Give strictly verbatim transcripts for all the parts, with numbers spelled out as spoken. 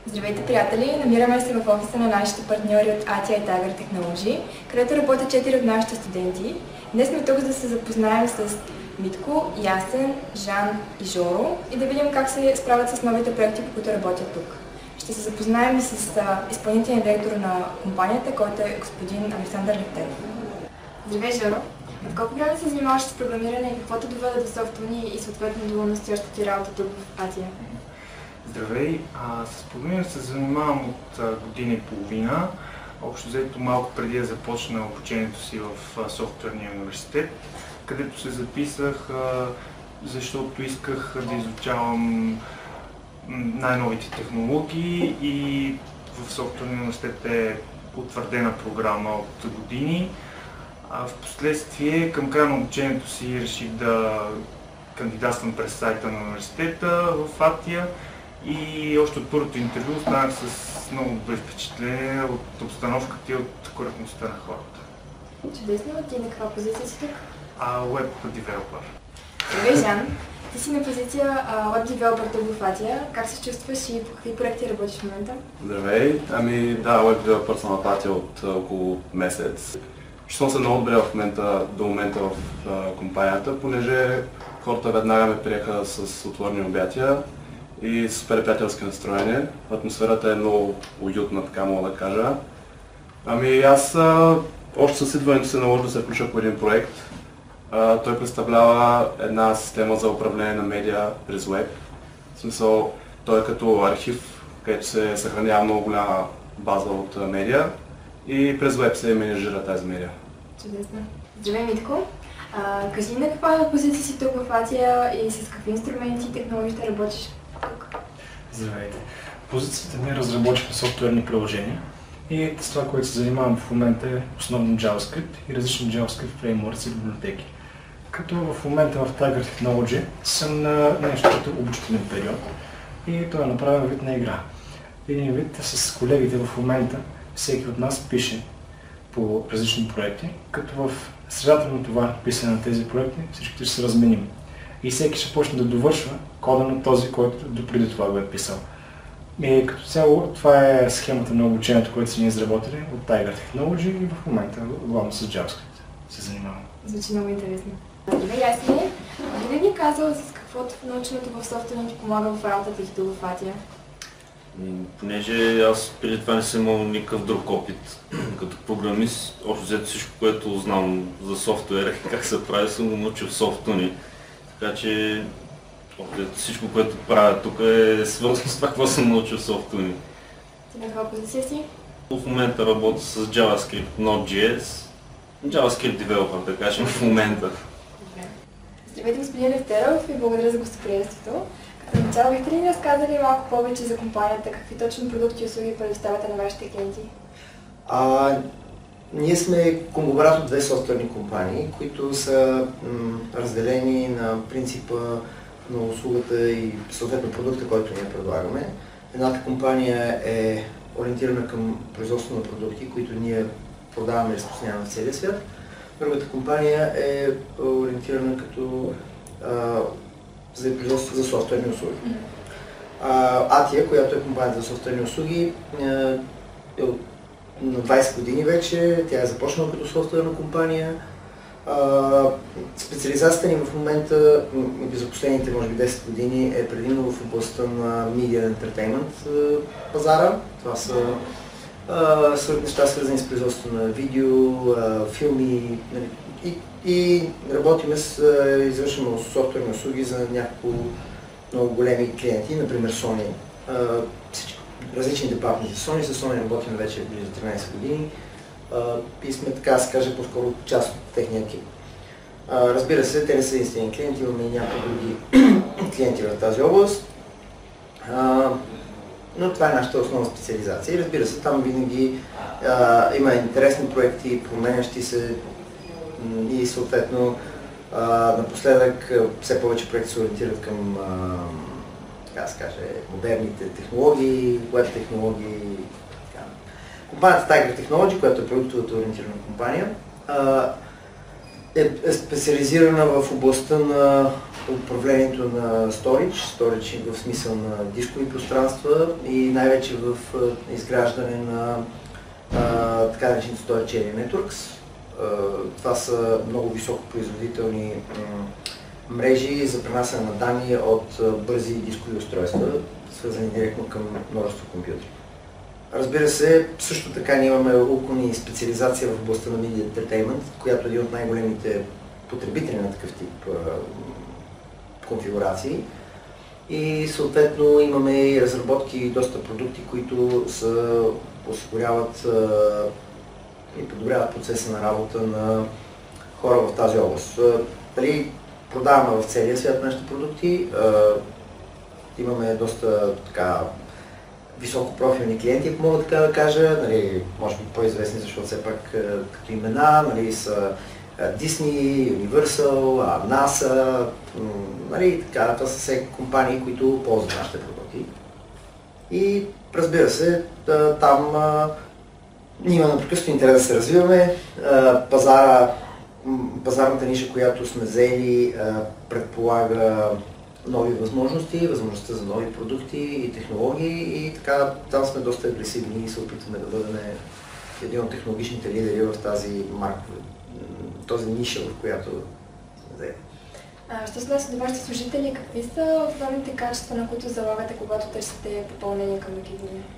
Здравейте, приятели! Намираме се в офиса на нашите партньори от Атия и Tiger Technology, където работят четири от нашите студенти. Днес сме тук за да се запознаем с Митко, Ясен, Жан и Жоро и да видим как се справят с новите проекти, по които работят тук. Ще се запознаем и с изпълнителния директор на компанията, който е господин Александър Лептев. Здравей, Жоро! От колко време се занимаваш с програмиране и какво те доведе до софтуни и съответно до настоящата ти работа тук в Атия? Здравей! А, с програмиране се занимавам от а, година и половина. Общо взето малко преди да започна обучението си в а, софтуерния университет, където се записах, а, защото исках да изучавам най-новите технологии и в софтуерния университет е утвърдена програма от години. А впоследствие, към края на обучението си, реших да кандидатствам през сайта на университета в Атия и още от първото интервю останах с много добри впечатления от обстановката и от коректността на хората. Чудесно! Ти на каква позиция си тук? А, Web Developer. Здравей, Жан! Ти си на позиция Web Developer тук в Атия. Как се чувстваш и по какви проекти работиш в момента? Здравей! Ами да, Web Developer съм на Атия от около месец. Чувствам се много добре в момента, до момента в а, компанията, понеже хората веднага ме приеха с отворени обятия и супер приятелски настроение. Атмосферата е много уютна, така мога да кажа. Ами аз а, още с идването се наложи да се включа по един проект. А, той представлява една система за управление на медиа през веб. В смисъл, той е като архив, където се съхранява много голяма база от медиа и през веб се менеджира тази медиа. Чудесно! Здравей, Митко! А, кажи на каква позиция си тук в Атия и с какви инструменти и технологии ще работиш тук? Здравейте! Позицията ми е разработчик на софтуерни приложения и с това, което се занимавам в момента е основно JavaScript и различни JavaScript фреймворци и библиотеки. Като в момента в Tiger Technology съм на нещо като обучителен период и той е направен вид на игра. Един вид с колегите в момента всеки от нас пише по различни проекти, като в средата на това писане на тези проекти всичките ще се разменим. И всеки ще почне да довършва кода на този, който допреди това го е писал. И като цяло това е схемата на обучението, което са ни изработили от Tiger Technology и в момента главно с JavaScript се занимавам. Звучи много интересно. Здравей, Ясене! Би ли ни казал с каквото наученото в софтуера ти помага в работата ти тук в Атия? Понеже аз преди това не съм имал никакъв друг опит като програмист, общо взето всичко, което знам за софтуера и как се прави, съм го научил в софтуни. Така че всичко, което правя тук е свързано с това, какво съм научил в софтуни. Ти на каква позиция си? В момента работя с JavaScript, Node.js, JavaScript Developer, да кажем в момента. Здравейте, господин Левтеров, и благодаря за гостоприемството. Като начало, бихте ли ни разказали малко повече за компанията, какви точно продукти и услуги предоставяте на вашите клиенти? А, ние сме конгломерат от две софтуерни компании, които са м, разделени на принципа на услугата и съответно продукта, който ние предлагаме. Едната компания е ориентирана към производство на продукти, които ние продаваме и разпространяваме в целия свят. Другата компания е ориентирана като а, за производство за софтуерни услуги. А, Атия, която е компанията за софтуерни услуги, е от на двайсет години вече, тя е започнала като софтуерна компания. А, специализацията ни в момента, за последните може би десет години, е предимно в областта на Media Entertainment пазара. Това са а, неща свързани с производството на видео, а, филми и, и работиме с, извършваме софтуерни услуги за няколко много големи клиенти, например Sony. А, различни департаменти за Sony, с Sony работим вече близо тринайсет години а, и сме, така да се каже, по-скоро част от техния екип. А, разбира се, те не са единствени клиенти, имаме и някои други клиенти в тази област, а, но това е нашата основна специализация и разбира се, там винаги а, има интересни проекти, променящи се и съответно а, напоследък все повече проекти се ориентират към а, така да се каже, модерните технологии, веб технологии. Така. Компанията Tiger Technology, която е продуктовата ориентирана компания, е, е специализирана в областта на управлението на сторидж, сторидж в смисъл на дискови пространства и най-вече в изграждане на а, така наречените Storage Area Networks. А, това са много високопроизводителни мрежи за пренасяне на данни от а, бързи дискови устройства, свързани директно към множество компютри. Разбира се, също така ние имаме околни специализация в областта на Media Entertainment, която е един от най-големите потребители на такъв тип а, конфигурации. И съответно имаме и разработки и доста продукти, които са, осигуряват а, и подобряват процеса на работа на хора в тази област. Дали продаваме в целия свят нашите продукти, а, имаме доста така високопрофилни клиенти, ако мога така да кажа, нали, може би по-известни, защото все пак като имена, нали, са Disney, Universal, NASA, нали, така, това са все компании, които ползват нашите продукти. И разбира се, там има непрекъснато интерес да се развиваме. Пазара, пазарната ниша, която сме взели, предполага нови възможности, възможността за нови продукти и технологии и така там сме доста агресивни и се опитваме да бъдем един от технологичните лидери в тази марка, този ниша, в която сме взели. Що се отнася до вашите служители, какви са основните качества, на които залагате, когато търсите попълнение към екипа ви?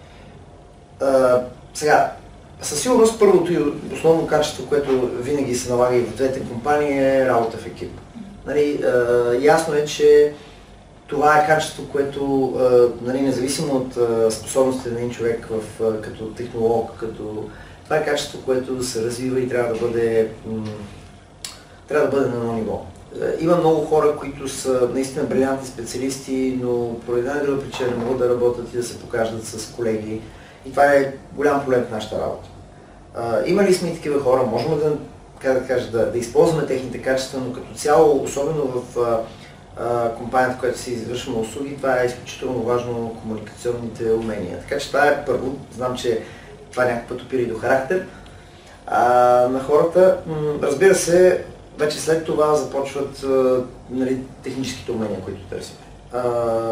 Сега, със сигурност първото и основно качество, което винаги се налага и в двете компании е работа в екип. Нали, а, ясно е, че това е качество, което а, нали, независимо от а, способностите на един човек в, а, като технолог, като... това е качество, което се развива и трябва да бъде, м- трябва да бъде на едно ниво. Има много хора, които са наистина брилянтни специалисти, но по една или друга причина не могат да работят и да се покажат с колеги. И това е голям проблем в нашата работа. А, има ли сме и такива хора? Можем да, как да, кажа, да, да използваме техните качества, но като цяло, особено в а, а, компанията, в която си извършваме услуги, това е изключително важно комуникационните умения. Така че това е първо. Знам, че това някакъв път опира и до характер а, на хората. М- разбира се, вече след това започват а, нали, техническите умения, които търсим. А,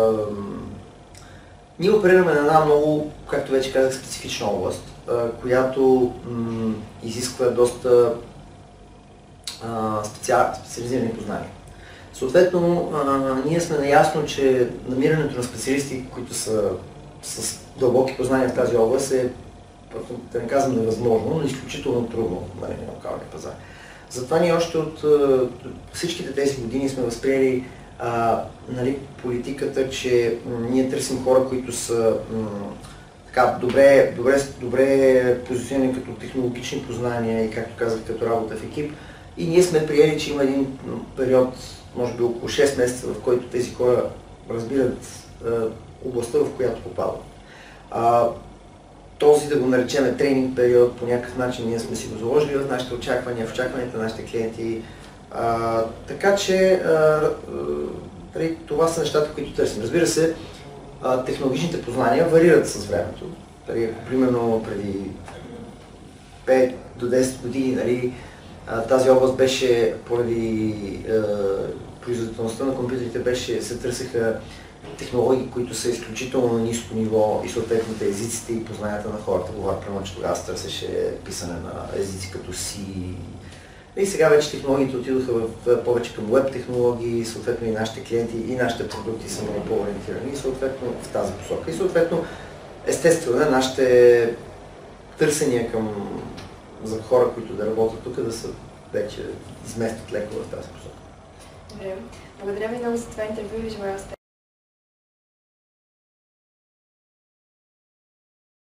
ние оперираме на една много, както вече казах, специфична област, а, която м- изисква доста а, специал, специализирани познания. Съответно, а, ние сме наясно, че намирането на специалисти, които са с дълбоки познания в тази област е, да не казвам невъзможно, но изключително трудно на локалния пазар. Затова ние още от всичките тези години сме възприели а, нали, политиката, че м, ние търсим хора, които са м, така, добре, добре, добре позиционирани като технологични познания и, както казах, като работа в екип. И ние сме приели, че има един период, може би около шест месеца, в който тези хора разбират а, областта, в която попадат. А, този, да го наречем тренинг период, по някакъв начин ние сме си го заложили в нашите очаквания, в очакванията на нашите клиенти. А, така че а, а, това са нещата, които търсим. Разбира се, а, технологичните познания варират с времето. Дали, ако примерно преди пет до десет години нали, а, тази област беше поради а, производителността на компютрите беше, се търсеха технологии, които са изключително на ниско ниво и съответните езиците и познанията на хората. Говоря, примерно, че тогава се търсеше писане на езици като C. И сега вече технологиите отидоха в, в, повече към веб технологии, съответно и нашите клиенти и нашите продукти са много по-ориентирани и съответно в тази посока. И съответно, естествено, нашите търсения към за хора, които да работят тук, да са вече изместят леко в тази посока. Добре. Благодаря ви много за това интервю и желая успех.